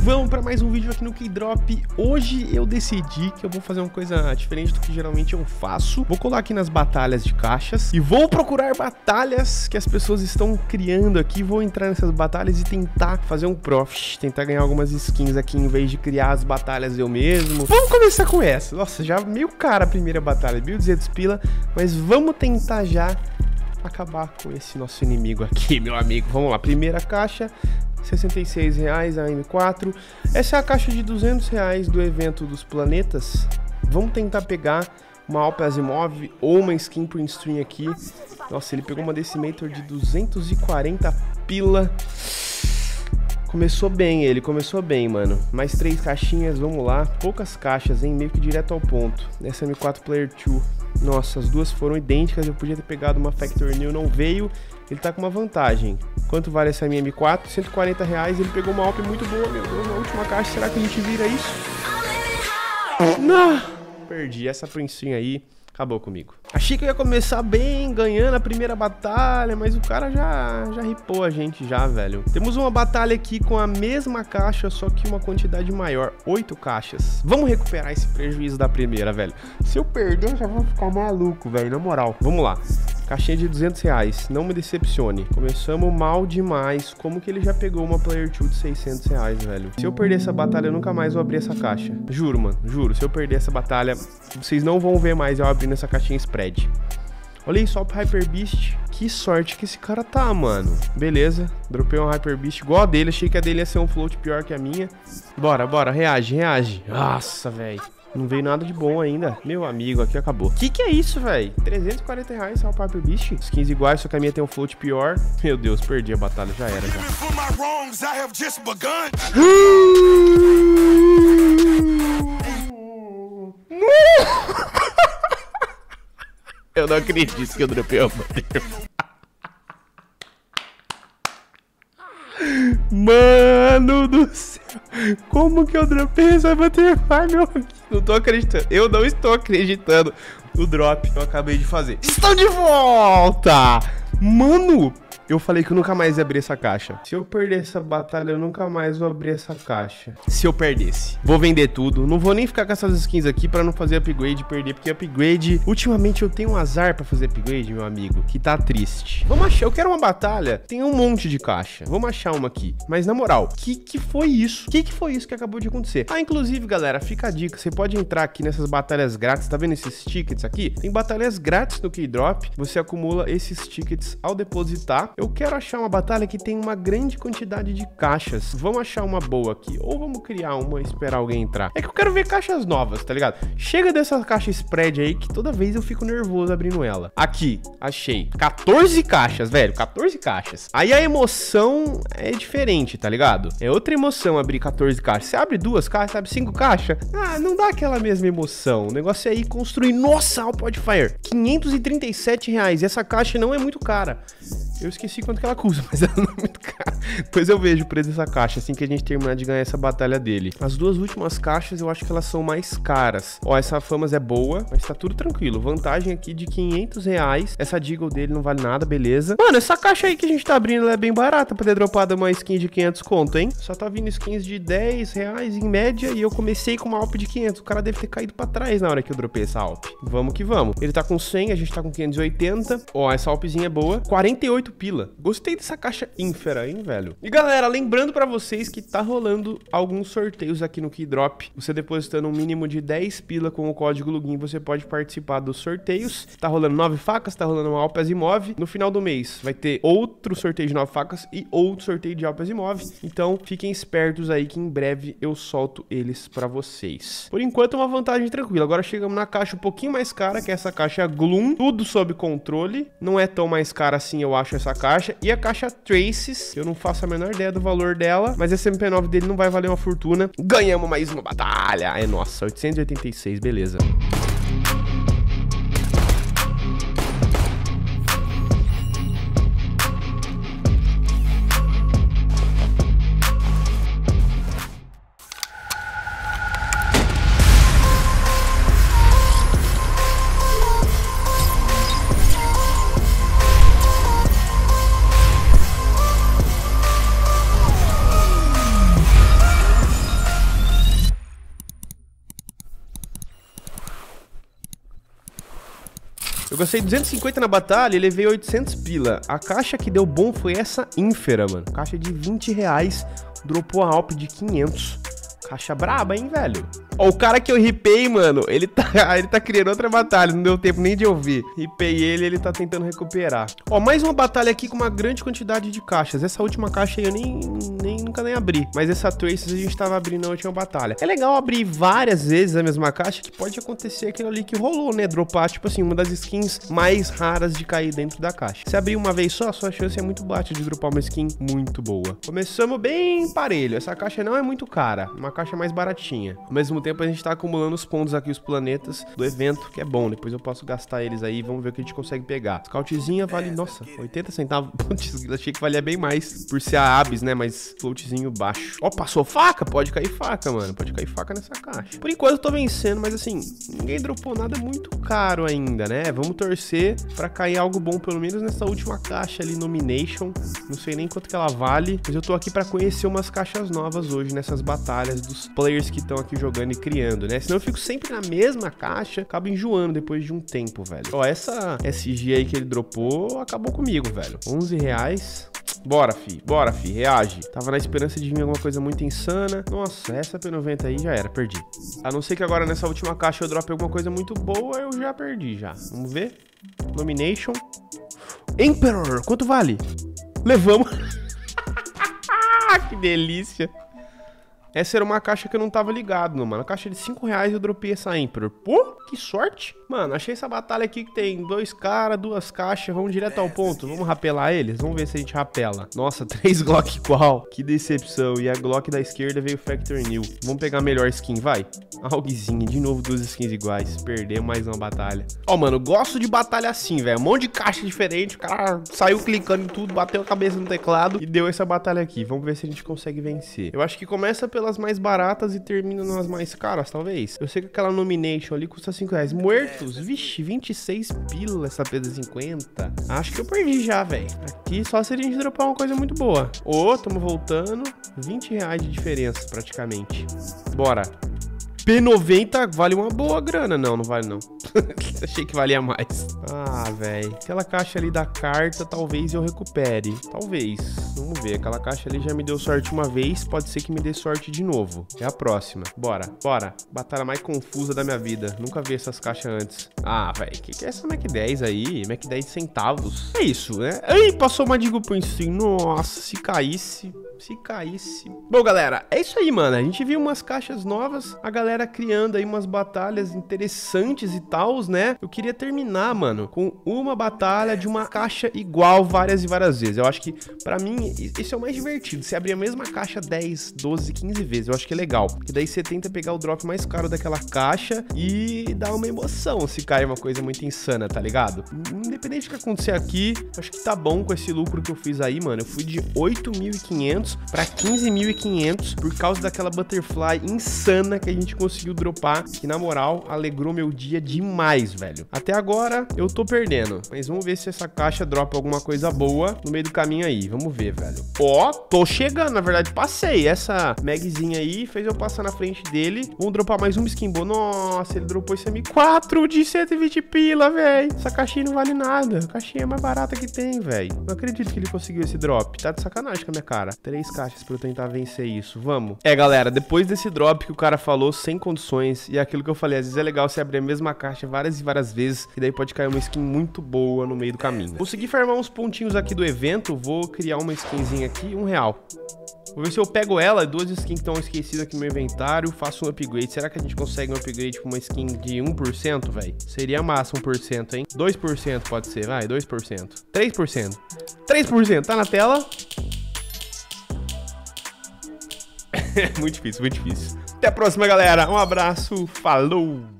vamos para mais um vídeo aqui no Keydrop. Hoje eu decidi que eu vou fazer uma coisa diferente do que geralmente eu faço. Vou colar aqui nas batalhas de caixas e vou procurar batalhas que as pessoas estão criando aqui. Vou entrar nessas batalhas e tentar fazer um profit, tentar ganhar algumas skins aqui em vez de criar as batalhas eu mesmo. Vamos começar com essa. Nossa, já meio cara a primeira batalha, 1.200 pila, mas vamos tentar já acabar com esse nosso inimigo aqui, meu amigo. Vamos lá, primeira caixa, R$66 a M4. Essa é a caixa de R$200 do evento dos planetas. Vamos tentar pegar uma Alp Asimov ou uma skin Print Stream aqui. Nossa, ele pegou uma Decimator de 240 pila. Começou bem ele, começou bem, mano. Mais 3 caixinhas, vamos lá. Poucas caixas, hein, meio que direto ao ponto. Essa M4 Player 2. Nossa, as duas foram idênticas. Eu podia ter pegado uma Factor New, não veio. Ele tá com uma vantagem. Quanto vale essa minha M4? R$140. Ele pegou uma Alp muito boa, meu Deus. Na última caixa, será que a gente vira isso? Não! Perdi essa princinha aí. Acabou comigo. Achei que eu ia começar bem, ganhando a primeira batalha, mas o cara já ripou a gente já, velho. Temos uma batalha aqui com a mesma caixa, só que uma quantidade maior, 8 caixas. Vamos recuperar esse prejuízo da primeira, velho. Se eu perder, eu já vou ficar maluco, velho, na moral. Vamos lá. Caixinha de R$200, não me decepcione. Começamos mal demais. Como que ele já pegou uma Player 2 de R$600, velho? Se eu perder essa batalha, eu nunca mais vou abrir essa caixa. Juro, mano, juro. Se eu perder essa batalha, vocês não vão ver mais eu abrindo essa caixinha spread. Olha isso, Alp Hyper Beast. Que sorte que esse cara tá, mano. Beleza, dropei um Hyper Beast igual a dele. Achei que a dele ia ser um float pior que a minha. Bora, bora, reage, reage. Nossa, velho. Não veio nada de bom ainda. Meu amigo, aqui acabou. Que é isso, velho? R$340 só o Hyper Beast. Skins iguais, só que a minha tem um float pior. Meu Deus, perdi a batalha, já era, já. Eu não acredito que eu dropei a bater. Mano do céu. Como que eu dropei essa Butterfly, meu amigo? Não tô acreditando. Eu não estou acreditando no drop que eu acabei de fazer. Estão de volta! Mano, eu falei que eu nunca mais ia abrir essa caixa. Se eu perder essa batalha, eu nunca mais vou abrir essa caixa. Se eu perdesse, vou vender tudo. Não vou nem ficar com essas skins aqui pra não fazer upgrade e perder. Porque upgrade, ultimamente eu tenho um azar pra fazer upgrade, meu amigo, que tá triste. Vamos achar, eu quero uma batalha. Tem um monte de caixa. Vamos achar uma aqui. Mas na moral, que foi isso? Que foi isso que acabou de acontecer? Ah, inclusive, galera, fica a dica. Você pode entrar aqui nessas batalhas grátis. Tá vendo esses tickets aqui? Tem batalhas grátis no Keydrop. Você acumula esses tickets ao depositar. Eu quero achar uma batalha que tem uma grande quantidade de caixas. Vamos achar uma boa aqui. Ou vamos criar uma e esperar alguém entrar. É que eu quero ver caixas novas, tá ligado? Chega dessa caixa spread aí que toda vez eu fico nervoso abrindo ela. Aqui, achei. 14 caixas, velho. 14 caixas. Aí a emoção é diferente, tá ligado? É outra emoção abrir 14 caixas. Você abre 2 caixas, abre 5 caixas. Ah, não dá aquela mesma emoção. O negócio é ir construir. Nossa, Alp Wildfire. R$537. Essa caixa não é muito cara. Eu esqueci quanto que ela custa, mas ela não é muito cara. Depois eu vejo o preço dessa caixa, assim que a gente terminar de ganhar essa batalha dele. As duas últimas caixas eu acho que elas são mais caras. Ó, essa Famas é boa, mas tá tudo tranquilo. Vantagem aqui de R$500. Essa Deagle dele não vale nada, beleza. Mano, essa caixa aí que a gente tá abrindo, ela é bem barata pra ter dropado uma skin de 500 conto, hein? Só tá vindo skins de R$10 em média e eu comecei com uma Alp de 500. O cara deve ter caído pra trás na hora que eu dropei essa Alp. Vamos que vamos. Ele tá com 100, a gente tá com 580. Ó, essa Alpzinha é boa. 48 pila. Gostei dessa caixa ínfera, hein, velho? E galera, lembrando pra vocês que tá rolando alguns sorteios aqui no Keydrop. Você depositando um mínimo de 10 pila com o código LOGIN, você pode participar dos sorteios. Tá rolando 9 facas, tá rolando uma Alp Asimov. No final do mês vai ter outro sorteio de 9 facas e outro sorteio de Alp Asimov. Então fiquem espertos aí que em breve eu solto eles pra vocês. Por enquanto é uma vantagem tranquila. Agora chegamos na caixa um pouquinho mais cara, que é essa caixa Gloom. Tudo sob controle. Não é tão mais cara assim, eu acho, essa caixa. E a caixa Traces, eu não faço a menor ideia do valor dela, mas esse MP9 dele não vai valer uma fortuna. Ganhamos mais uma batalha. É nossa, 886, beleza. Eu gastei 250 na batalha e levei 800 pila. A caixa que deu bom foi essa ínfera, mano. Caixa de 20 reais, dropou a Alp de 500. Caixa braba, hein, velho? Ó, o cara que eu ripei, mano, ele tá criando outra batalha, não deu tempo nem de ouvir. Ripei ele tá tentando recuperar. Ó, mais uma batalha aqui com uma grande quantidade de caixas. Essa última caixa aí eu nunca nem abri. Mas essa Traces a gente tava abrindo na última batalha. É legal abrir várias vezes a mesma caixa, que pode acontecer aquilo ali que rolou, né? Dropar, tipo assim, uma das skins mais raras de cair dentro da caixa. Se abrir uma vez só, a sua chance é muito baixa de dropar uma skin muito boa. Começamos bem parelho. Essa caixa não é muito cara, uma caixa mais baratinha. Ao mesmo tempo a gente tá acumulando os pontos aqui, os planetas do evento, que é bom. Depois eu posso gastar eles aí, vamos ver o que a gente consegue pegar. Scoutzinha vale, nossa, 80 centavos. Putz, achei que valia bem mais por ser a Abyss, né? Mas floatzinho baixo. Ó, passou faca? Pode cair faca, mano. Pode cair faca nessa caixa. Por enquanto eu tô vencendo, mas assim, ninguém dropou nada muito caro ainda, né? Vamos torcer pra cair algo bom, pelo menos nessa última caixa ali, Nomination. Não sei nem quanto que ela vale, mas eu tô aqui pra conhecer umas caixas novas hoje nessas batalhas dos players que estão aqui jogando e criando, né? Senão eu fico sempre na mesma caixa, acabo enjoando depois de um tempo, velho. Ó, essa SG aí que ele dropou acabou comigo, velho. 11 reais. Bora, fi, reage. Tava na esperança de vir alguma coisa muito insana. Nossa, essa P90 aí já era, perdi. A não ser que agora nessa última caixa eu drope alguma coisa muito boa, eu já perdi já. Vamos ver. Nomination. Emperor, quanto vale? Levamos. Que delícia. Essa era uma caixa que eu não tava ligado, mano. A caixa de 5 reais eu dropei essa Emperor. Pô, que sorte. Mano, achei essa batalha aqui que tem 2 caras, 2 caixas. Vamos direto ao ponto. Vamos rapelar eles? Vamos ver se a gente rapela. Nossa, 3 Glock igual. Que decepção. E a Glock da esquerda veio Factor New. Vamos pegar a melhor skin, vai. Alguezinha. De novo 2 skins iguais. Perdemos mais uma batalha. Ó, mano, gosto de batalha assim, velho. Um monte de caixa diferente. O cara saiu clicando em tudo, bateu a cabeça no teclado e deu essa batalha aqui. Vamos ver se a gente consegue vencer. Eu acho que começa pelas mais baratas e termina nas mais caras, talvez. Eu sei que aquela Nomination ali custa 5 reais. Muertos, vixe, 26 pila essa P50. Acho que eu perdi já, velho. Aqui só se a gente dropar uma coisa muito boa. Ô, tamo voltando. 20 reais de diferença, praticamente. Bora. P90 vale uma boa grana. Não, não vale não. Achei que valia mais. Ah, velho. Aquela caixa ali da carta, talvez eu recupere. Talvez. Vamos ver. Aquela caixa ali já me deu sorte uma vez. Pode ser que me dê sorte de novo. É a próxima. Bora. Bora. Batalha mais confusa da minha vida. Nunca vi essas caixas antes. Ah, velho. Que é essa Mac 10 aí? Mac 10 centavos. É isso, né? Ai, passou uma Digo Prince. Nossa, se caísse. Se caísse. Bom, galera, é isso aí, mano. A gente viu umas caixas novas, a galera criando aí umas batalhas interessantes e tals, né? Eu queria terminar, mano, com uma batalha de uma caixa igual várias e várias vezes. Eu acho que, pra mim, esse é o mais divertido. Você abrir a mesma caixa 10, 12, 15 vezes. Eu acho que é legal. Porque daí você tenta pegar o drop mais caro daquela caixa e dá uma emoção se cai uma coisa muito insana, tá ligado? Independente do que acontecer aqui, acho que tá bom com esse lucro que eu fiz aí, mano. Eu fui de 8.500 pra 15.500 por causa daquela Butterfly insana que a gente conseguiu dropar, que na moral alegrou meu dia demais, velho. Até agora eu tô perdendo, mas vamos ver se essa caixa dropa alguma coisa boa no meio do caminho aí. Vamos ver, velho. Ó, tô chegando, na verdade passei. Essa magzinha aí fez eu passar na frente dele. Vamos dropar mais uma skin boa. Nossa, ele dropou esse M4 de 120 pila, velho. Essa caixinha não vale nada. A caixinha mais barata que tem, velho. Não acredito que ele conseguiu esse drop. Tá de sacanagem com a minha cara. 3 caixas pra eu tentar vencer isso. Vamos. É, galera, depois desse drop que o cara falou, sem condições, e aquilo que eu falei, às vezes é legal você abrir a mesma caixa várias e várias vezes, e daí pode cair uma skin muito boa no meio do caminho. Consegui farmar uns pontinhos aqui do evento, vou criar uma skinzinha aqui, R$1. Vou ver se eu pego ela, 2 skins que estão esquecidas aqui no meu inventário, faço um upgrade. Será que a gente consegue um upgrade com uma skin de 1%, velho? Seria massa 1%, hein? 2% pode ser, vai, 2%. 3%. 3%, tá na tela? Muito difícil, muito difícil. Até a próxima, galera. Um abraço, falou!